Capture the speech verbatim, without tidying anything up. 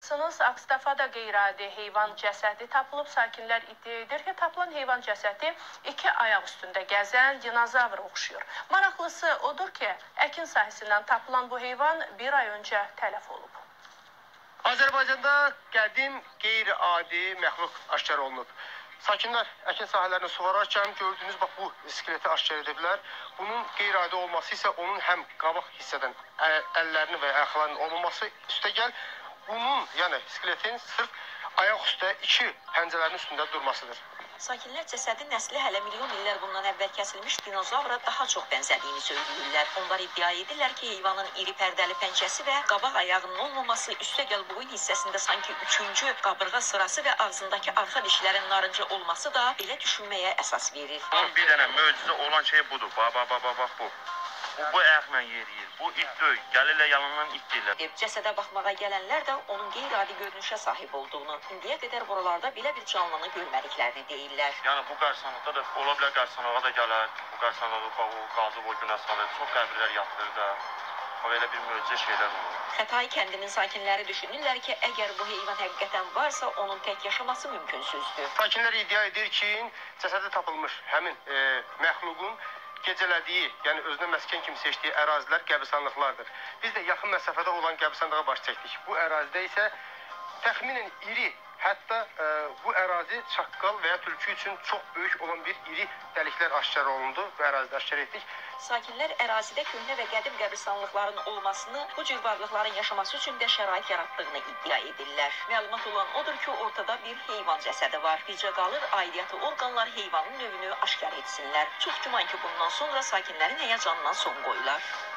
Baxsınız, Ağstafada qeyri-adi heyvan cəsədi tapılıb. Sakinlər iddia edir ki, tapılan heyvan cəsədi iki ayaq üstündə gəzən dinozavra oxşuyur. Maraqlısı odur ki, əkin sahəsindən tapılan bu heyvan bir ay öncə tələf olub. Azərbaycanda qədim qeyri-adi məxluq aşkar olunub. Sakinlər əkin sahələrini suvararkən gördüyünüz bax bu iskeleti aşkar ediblər. Bunun qeyri-adi olması isə onun həm qabaq hissədən əllərini və ayaqlarının olmaması üstə gəl, bunun, yəni iskeletin sırf ayaq üstə iki pəncələrin üstündə durmasıdır. Sakinlər cəsədin nəsli hələ milyon illər bundan əvvəl kəsilmiş dinozavra daha çox bənzədiyini söyləyirlər. Onlar iddia edirlər ki, heyvanın iri pərdəli pəncəsi və qabaq ayağının olmaması, üstəgəl boyun hissəsində sanki üçüncü qabırğa sırası və ağzındakı arxa dişlərin narıncı olması da belə düşünməyə əsas verir. Onun bir dənə möcüzə olan şey budur. Bax, bax, bax, bax, bu. Bu, bu ayaqla yeriyir. Bu it döyür. Gəlirlər yanından it deyirlər. Cəsədə baxmağa gələnlər də onun qeyri-adi görünüşə sahib olduğunu, indiyə qədər buralarda belə bir canlını görmədiklərini deyirlər. Yəni bu qarşısında da ola bilər qarşısına da gələr. Bu qarşısında da o qazıb o günə salır. Çox qəbirlər yatır da. Belə bir möcüzə şeylər olur. Xətai kəndinin sakinləri düşünürlər ki, əgər bu heyvan həqiqətən varsa, onun tək yaşaması mümkünsüzdür. Sakinlər iddia edir ki, cəsədə tapılmış həmin e, məxluqun gecələdiyi, yəni özünə məskən kimi seçdiyi ərazilər qəbristanlıqlardır. Biz də yaxın məsafədə olan qəbristanlığa baş çəkdik. Bu ərazidə isə təxminən iri, hətta e, bu ərazi çaqqal və ya tülkü üçün çox böyük olan bir iri dəliklər aşkar olundu. Bu ərazidə aşkar etdik. Sakinlər ərazidə köhnə və qədim qəbristanlıqların olmasını, bu cür varlıqların yaşaması üçün də şərait yaratdığını iddia edirlər. Məlumat olan odur ki, ortada bir heyvan cəsədi var. Bircə qalır, aidiyyatı orqanlar heyvanın növünü aşkar etsinlər. Çox güman ki, bundan sonra sakinlərin həyəcanına son qoyular.